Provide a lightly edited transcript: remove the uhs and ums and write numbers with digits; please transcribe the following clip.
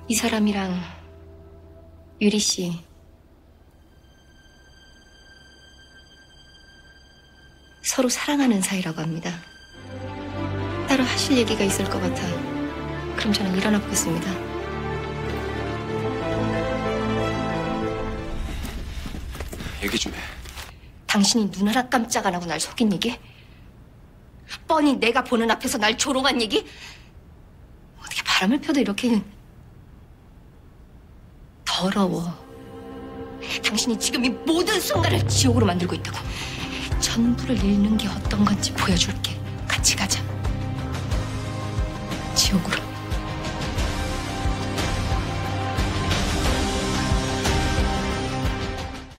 이 사람이랑 유리 씨 서로 사랑하는 사이라고 합니다. 따로 하실 얘기가 있을 것 같아. 그럼 저는 일어나 보겠습니다. 얘기 좀 해. 당신이 눈 하나 깜짝 안 하고 날 속인 얘기? 뻔히 내가 보는 앞에서 날 조롱한 얘기? 어떻게 바람을 펴도 이렇게 더러워. 당신이 지금 이 모든 순간을 지옥으로 만들고 있다고. 전부를 잃는 게 어떤 건지 보여줄게. 같이 가자. 지옥으로.